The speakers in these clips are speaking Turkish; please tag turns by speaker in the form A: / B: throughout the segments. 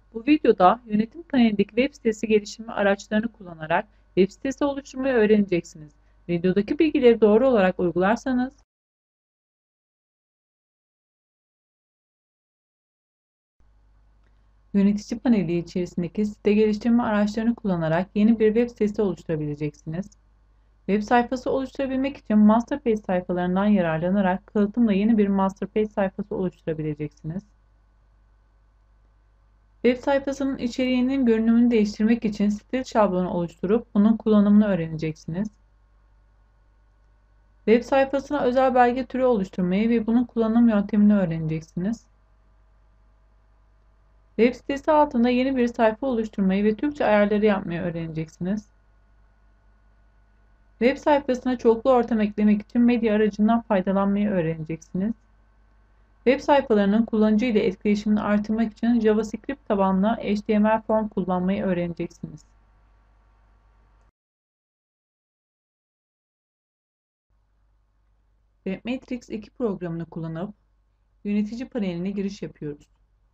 A: Bu videoda yönetim panelindeki web sitesi geliştirme araçlarını kullanarak web sitesi oluşturmayı öğreneceksiniz. Videodaki bilgileri doğru olarak uygularsanız yönetici paneli içerisindeki site geliştirme araçlarını kullanarak yeni bir web sitesi oluşturabileceksiniz. Web sayfası oluşturabilmek için master page sayfalarından yararlanarak kalıtımla yeni bir master page sayfası oluşturabileceksiniz. Web sayfasının içeriğinin görünümünü değiştirmek için stil şablonu oluşturup bunun kullanımını öğreneceksiniz. Web sayfasına özel belge türü oluşturmayı ve bunun kullanım yöntemini öğreneceksiniz. Web sitesi altında yeni bir sayfa oluşturmayı ve Türkçe ayarları yapmayı öğreneceksiniz. Web sayfasına çoklu ortam eklemek için medya aracından faydalanmayı öğreneceksiniz. Web sayfalarının kullanıcı ile etkileşimini artırmak için JavaScript tabanlı HTML form kullanmayı öğreneceksiniz. Webmatrix 2 programını kullanıp yönetici paneline giriş yapıyoruz.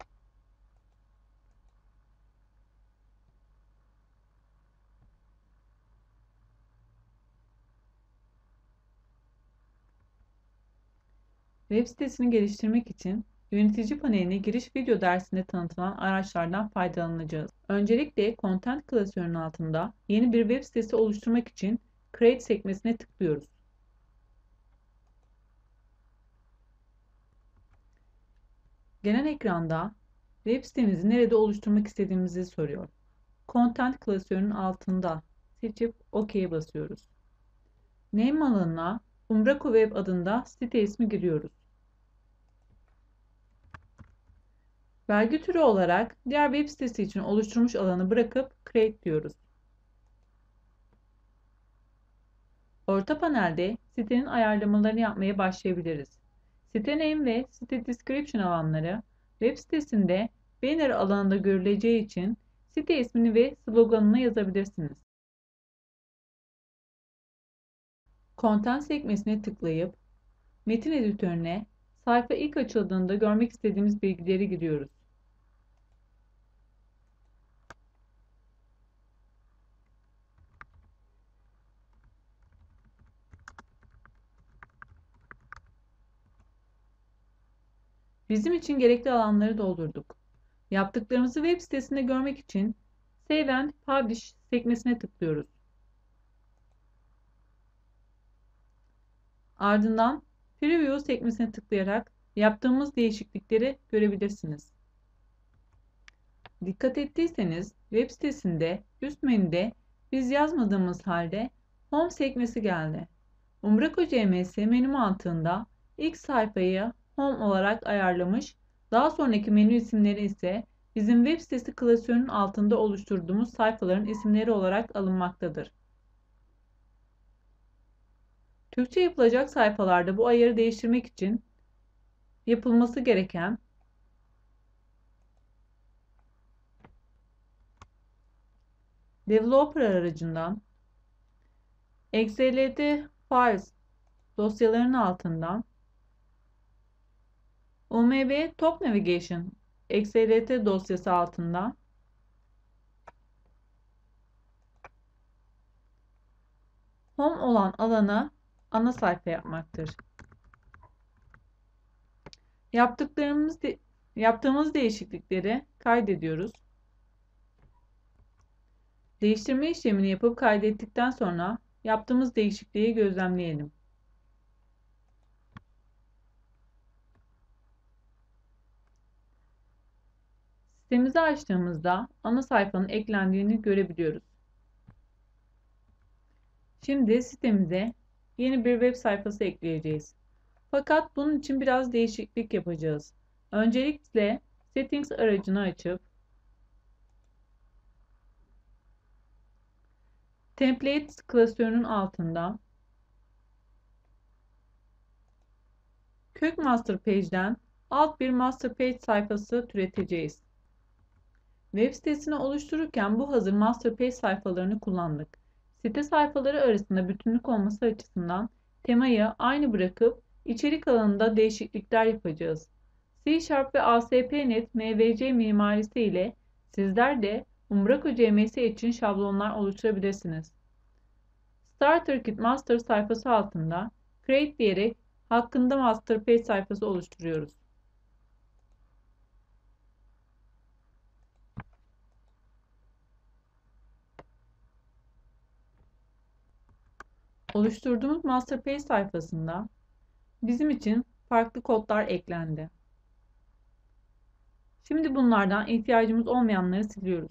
A: Web sitesini geliştirmek için yönetici paneline giriş video dersinde tanıtılan araçlardan faydalanacağız. Öncelikle Content klasörünün altında yeni bir web sitesi oluşturmak için Create sekmesine tıklıyoruz. Gelen ekranda web sitemizi nerede oluşturmak istediğimizi soruyor. Content klasörünün altında seçip OK'ye basıyoruz. Name alanına Umbraco Web adında site ismi giriyoruz. Belge türü olarak diğer web sitesi için oluşturmuş alanı bırakıp Create diyoruz. Orta panelde sitenin ayarlamalarını yapmaya başlayabiliriz. Site name ve site description alanları web sitesinde banner alanında görüleceği için site ismini ve sloganını yazabilirsiniz. Content sekmesine tıklayıp metin editörüne sayfa ilk açıldığında görmek istediğimiz bilgileri giriyoruz. Bizim için gerekli alanları doldurduk. Yaptıklarımızı web sitesinde görmek için Save and Publish sekmesine tıklıyoruz. Ardından Preview sekmesine tıklayarak yaptığımız değişiklikleri görebilirsiniz. Dikkat ettiyseniz web sitesinde üst menüde biz yazmadığımız halde Home sekmesi geldi. Umbraco CMS menü mantığında ilk sayfayı Home olarak ayarlamış, daha sonraki menü isimleri ise bizim web sitesi klasörünün altında oluşturduğumuz sayfaların isimleri olarak alınmaktadır. Türkçe yapılacak sayfalarda bu ayarı değiştirmek için yapılması gereken Developer aracından XLT Files dosyalarının altından UMB Top Navigation XLT dosyası altından Home olan alana ana sayfa yapmaktır. Yaptığımız değişiklikleri kaydediyoruz. Değiştirme işlemini yapıp kaydettikten sonra yaptığımız değişikliği gözlemleyelim. Sitemizi açtığımızda ana sayfanın eklendiğini görebiliyoruz. Şimdi sitemize yeni bir web sayfası ekleyeceğiz. Fakat bunun için biraz değişiklik yapacağız. Öncelikle Settings aracını açıp Templates klasörünün altında kök master page'den alt bir master page sayfası türeteceğiz. Web sitesini oluştururken bu hazır master page sayfalarını kullandık. Site sayfaları arasında bütünlük olması açısından temayı aynı bırakıp içerik alanında değişiklikler yapacağız. C# ve ASP.NET MVC mimarisi ile Sizler de Umbraco CMS için şablonlar oluşturabilirsiniz. Starter Kit Master sayfası altında Create diyerek hakkında Master Page sayfası oluşturuyoruz. Oluşturduğumuz Master Page sayfasında bizim için farklı kodlar eklendi. Şimdi bunlardan ihtiyacımız olmayanları siliyoruz.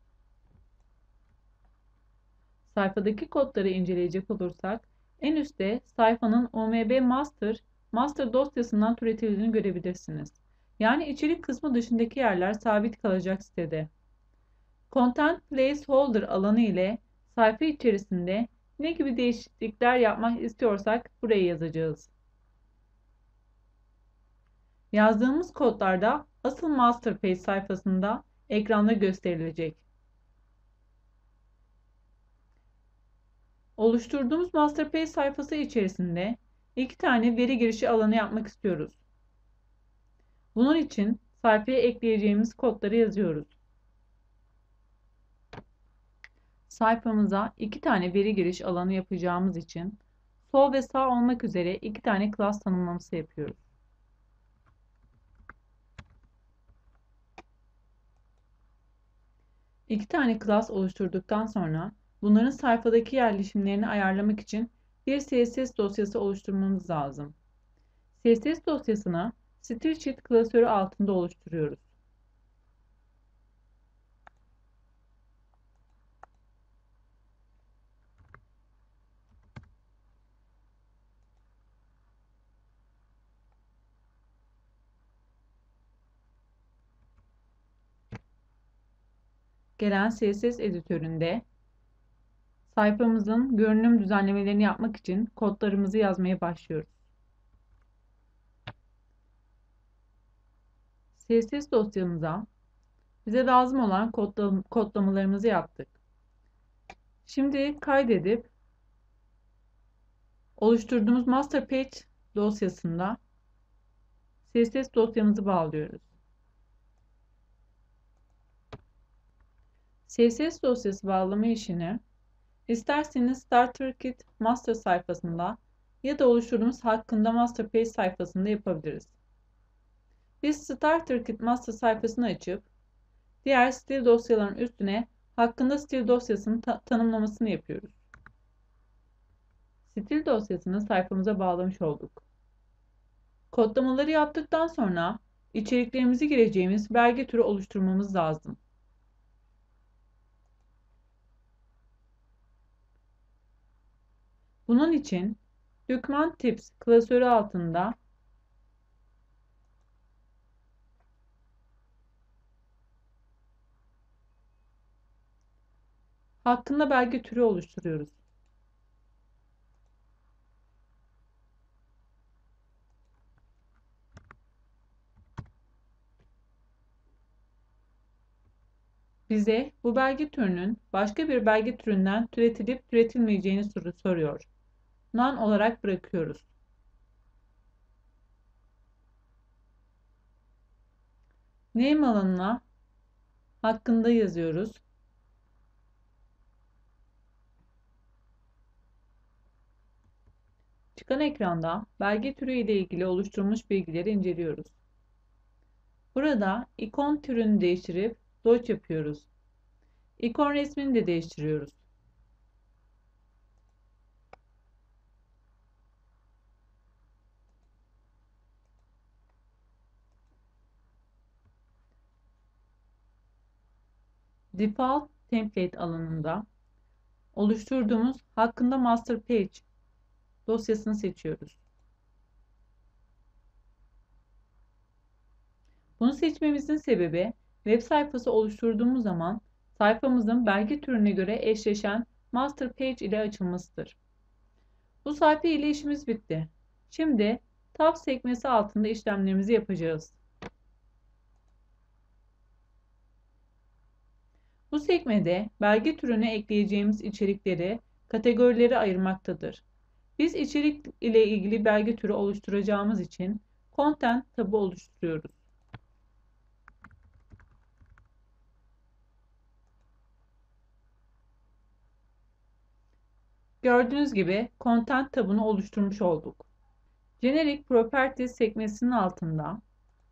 A: Sayfadaki kodları inceleyecek olursak en üstte sayfanın OMB Master dosyasından türetildiğini görebilirsiniz. Yani içerik kısmı dışındaki yerler sabit kalacak sitede. Content Placeholder alanı ile sayfa içerisinde ne gibi değişiklikler yapmak istiyorsak buraya yazacağız. Yazdığımız kodlarda asıl Master Page sayfasında ekranda gösterilecek. Oluşturduğumuz Master Page sayfası içerisinde 2 tane veri girişi alanı yapmak istiyoruz. Bunun için sayfaya ekleyeceğimiz kodları yazıyoruz. Sayfamıza 2 tane veri giriş alanı yapacağımız için sol ve sağ olmak üzere 2 tane class tanımlaması yapıyoruz. İki tane class oluşturduktan sonra bunların sayfadaki yerleşimlerini ayarlamak için bir CSS dosyası oluşturmamız lazım. CSS dosyasını StyleSheet klasörü altında oluşturuyoruz. Gelen CSS editöründe sayfamızın görünüm düzenlemelerini yapmak için kodlarımızı yazmaya başlıyoruz. CSS dosyamıza bize lazım olan kodlamalarımızı yaptık. Şimdi kaydedip oluşturduğumuz Master Page dosyasında CSS dosyamızı bağlıyoruz. CSS dosyası bağlama işini isterseniz Starter Kit Master sayfasında ya da oluşturduğumuz hakkında Master Page sayfasında yapabiliriz. Biz Starter Kit Master sayfasını açıp diğer stil dosyaların üstüne hakkında stil dosyasının tanımlamasını yapıyoruz. Stil dosyasını sayfamıza bağlamış olduk. Kodlamaları yaptıktan sonra içeriklerimizi gireceğimiz belge türü oluşturmamız lazım. Bunun için Document Types klasörü altında hakkında belge türü oluşturuyoruz. Bize bu belge türünün başka bir belge türünden türetilip türetilmeyeceğini soruyor. None olarak bırakıyoruz. Name alanına hakkında yazıyoruz. Çıkan ekranda belge türü ile ilgili oluşturulmuş bilgileri inceliyoruz. Burada ikon türünü değiştirip Dodge yapıyoruz. İkon resmini de değiştiriyoruz. Default Template alanında oluşturduğumuz hakkında Master Page dosyasını seçiyoruz. Bunu seçmemizin sebebi web sayfası oluşturduğumuz zaman sayfamızın belge türüne göre eşleşen Master Page ile açılmasıdır. Bu sayfa ile işimiz bitti. Şimdi Tab sekmesi altında işlemlerimizi yapacağız. Bu sekmede belge türüne ekleyeceğimiz içerikleri kategorilere ayırmaktadır. Biz içerik ile ilgili belge türü oluşturacağımız için Content tabı oluşturuyoruz. Gördüğünüz gibi Content tabını oluşturmuş olduk. Generic Properties sekmesinin altında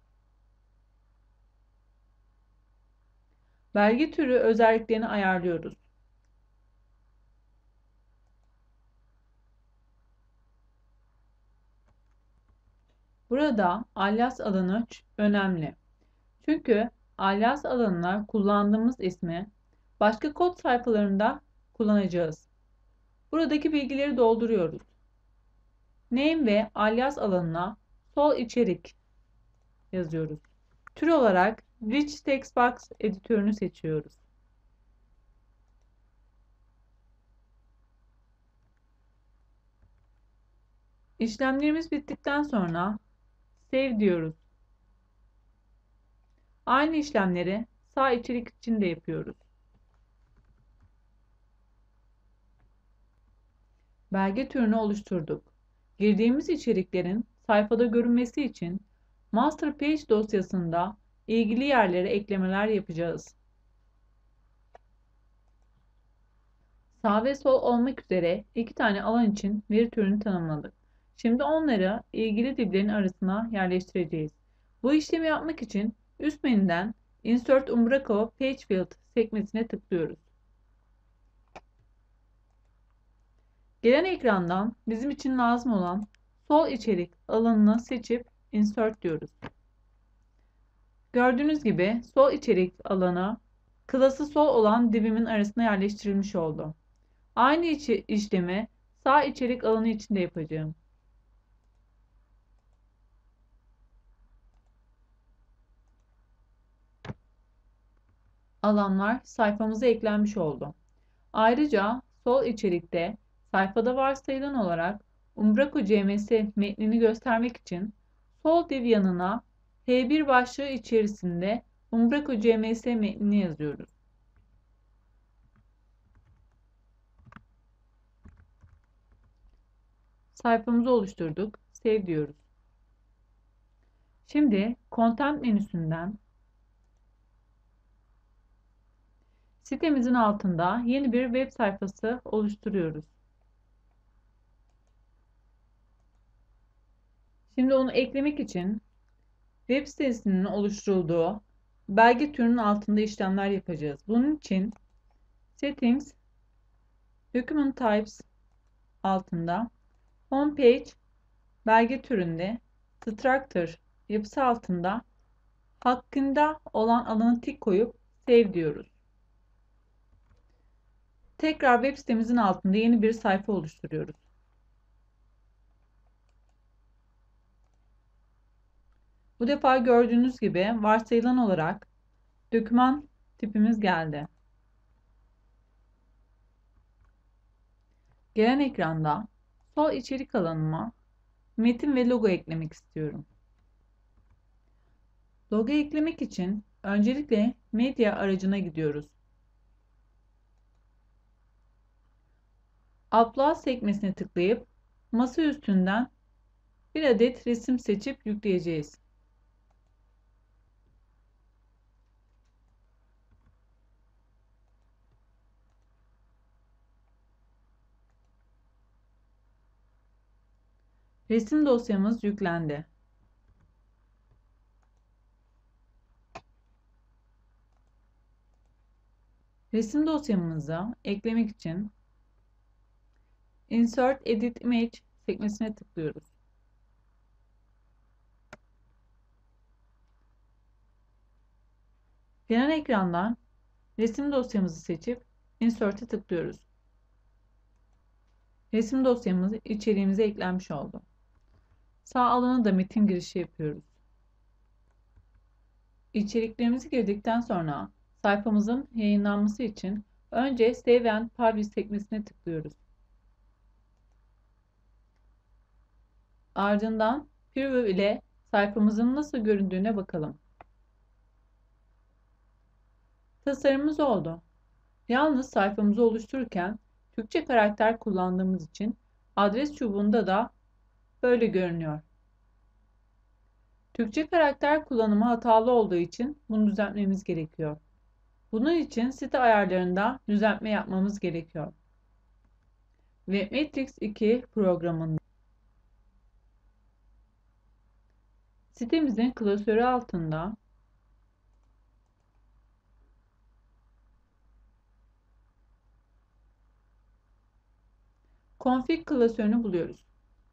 A: belge türü özelliklerini ayarlıyoruz. Burada alias alanı önemli. Çünkü alias alanına kullandığımız ismi başka kod sayfalarında kullanacağız. Buradaki bilgileri dolduruyoruz. Name ve alias alanına sol içerik yazıyoruz. Tür olarak Rich Text Box editörünü seçiyoruz. İşlemlerimiz bittikten sonra Save diyoruz. Aynı işlemleri sağ içerik için de yapıyoruz. Belge türünü oluşturduk. Girdiğimiz içeriklerin sayfada görünmesi için Master Page dosyasında ilgili yerlere eklemeler yapacağız. Sağ ve sol olmak üzere iki tane alan için veri türünü tanımladık. Şimdi onları ilgili diplerin arasına yerleştireceğiz. Bu işlemi yapmak için üst menüden Insert Umbraco Page Field sekmesine tıklıyoruz. Gelen ekrandan bizim için lazım olan sol içerik alanını seçip Insert diyoruz. Gördüğünüz gibi sol içerik alanı klası sol olan dibimin arasına yerleştirilmiş oldu. Aynı işlemi sağ içerik alanı için de yapacağım. Alanlar sayfamıza eklenmiş oldu. Ayrıca sol içerikte sayfada varsayılan olarak Umbraco CMS metnini göstermek için sol div yanına H1 başlığı içerisinde Umbraco CMS metnini yazıyoruz. Sayfamızı oluşturduk. Save diyoruz. Şimdi Content menüsünden sitemizin altında yeni bir web sayfası oluşturuyoruz. Şimdi onu eklemek için web sitesinin oluşturulduğu belge türünün altında işlemler yapacağız. Bunun için Settings, Document Types altında Homepage belge türünde Structure yapısı altında hakkında olan alanı tik koyup Save diyoruz. Tekrar web sitemizin altında yeni bir sayfa oluşturuyoruz. Bu defa gördüğünüz gibi varsayılan olarak doküman tipimiz geldi. Gelen ekranda sol içerik alanıma metin ve logo eklemek istiyorum. Logo eklemek için öncelikle medya aracına gidiyoruz. Upload sekmesine tıklayıp masa üstünden bir adet resim seçip yükleyeceğiz. Resim dosyamız yüklendi. Resim dosyamıza eklemek için Insert Edit Image sekmesine tıklıyoruz. Gelen ekrandan resim dosyamızı seçip Insert'e tıklıyoruz. Resim dosyamız içeriğimize eklenmiş oldu. Sağ alana da metin girişi yapıyoruz. İçeriklerimizi girdikten sonra sayfamızın yayınlanması için önce Save and Publish sekmesine tıklıyoruz. Ardından Preview ile sayfamızın nasıl göründüğüne bakalım. Tasarımımız oldu. Yalnız sayfamızı oluştururken Türkçe karakter kullandığımız için adres çubuğunda da böyle görünüyor. Türkçe karakter kullanımı hatalı olduğu için bunu düzeltmemiz gerekiyor. Bunun için site ayarlarında düzeltme yapmamız gerekiyor. Webmatrix 2 programında sitemizin klasörü altında config klasörünü buluyoruz.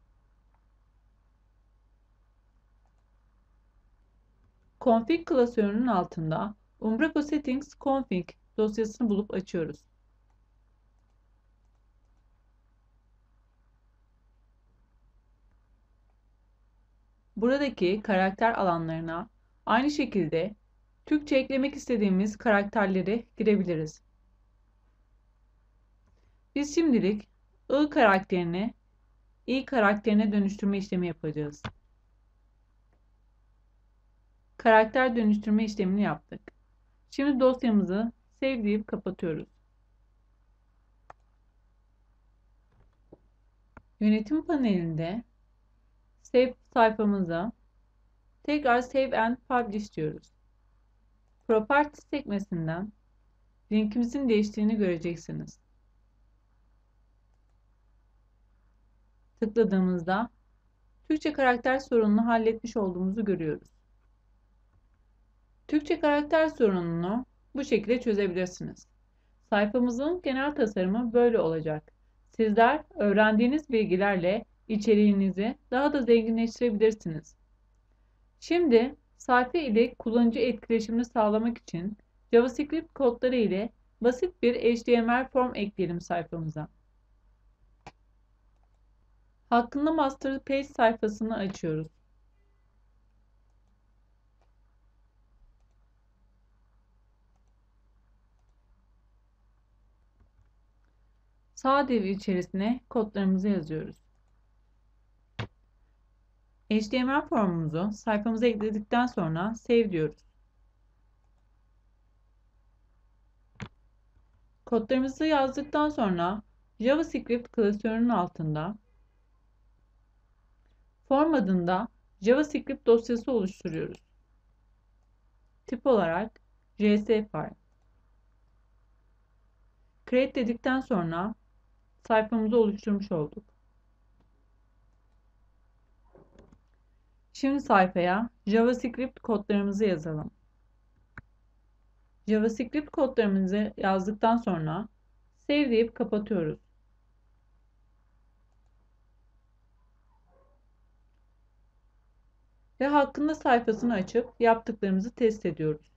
A: Config klasörünün altında Umbraco Settings Config dosyasını bulup açıyoruz. Buradaki karakter alanlarına aynı şekilde Türkçe eklemek istediğimiz karakterleri girebiliriz. Biz şimdilik I karakterini İ karakterine dönüştürme işlemi yapacağız. Karakter dönüştürme işlemini yaptık. Şimdi dosyamızı save deyip kapatıyoruz. Yönetim panelinde save sayfamıza tekrar save and publish diyoruz. Properties sekmesinden linkimizin değiştiğini göreceksiniz. Tıkladığımızda Türkçe karakter sorununu halletmiş olduğumuzu görüyoruz. Türkçe karakter sorununu bu şekilde çözebilirsiniz. Sayfamızın genel tasarımı böyle olacak. Sizler öğrendiğiniz bilgilerle içeriğinizi daha da zenginleştirebilirsiniz. Şimdi sayfa ile kullanıcı etkileşimini sağlamak için JavaScript kodları ile basit bir HTML form ekleyelim sayfamıza. Hakkında Master Page sayfasını açıyoruz. Sağ div içerisine kodlarımızı yazıyoruz. HTML formumuzu sayfamıza ekledikten sonra save diyoruz. Kodlarımızı yazdıktan sonra JavaScript klasörünün altında form adında JavaScript dosyası oluşturuyoruz. Tip olarak JS file. Create dedikten sonra sayfamızı oluşturmuş olduk. Şimdi sayfaya JavaScript kodlarımızı yazalım. JavaScript kodlarımızı yazdıktan sonra save deyip kapatıyoruz. Ve hakkında sayfasını açıp yaptıklarımızı test ediyoruz.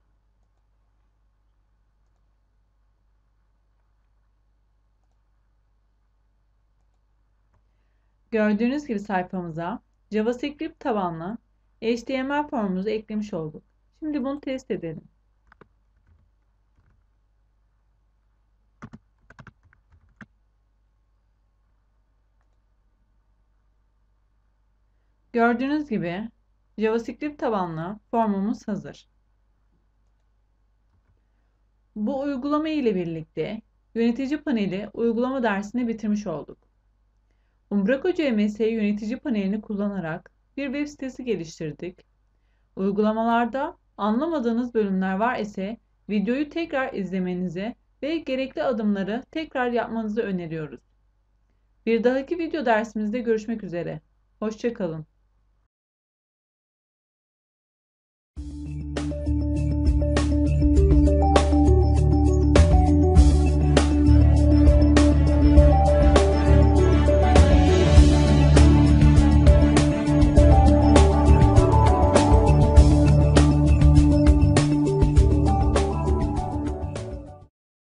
A: Gördüğünüz gibi sayfamıza JavaScript tabanlı HTML formumuzu eklemiş olduk. Şimdi bunu test edelim. Gördüğünüz gibi JavaScript tabanlı formumuz hazır. Bu uygulama ile birlikte yönetici paneli uygulama dersini bitirmiş olduk. Umbraco CMS yönetici panelini kullanarak bir web sitesi geliştirdik. Uygulamalarda anlamadığınız bölümler var ise videoyu tekrar izlemenizi ve gerekli adımları tekrar yapmanızı öneriyoruz. Bir dahaki video dersimizde görüşmek üzere. Hoşça kalın.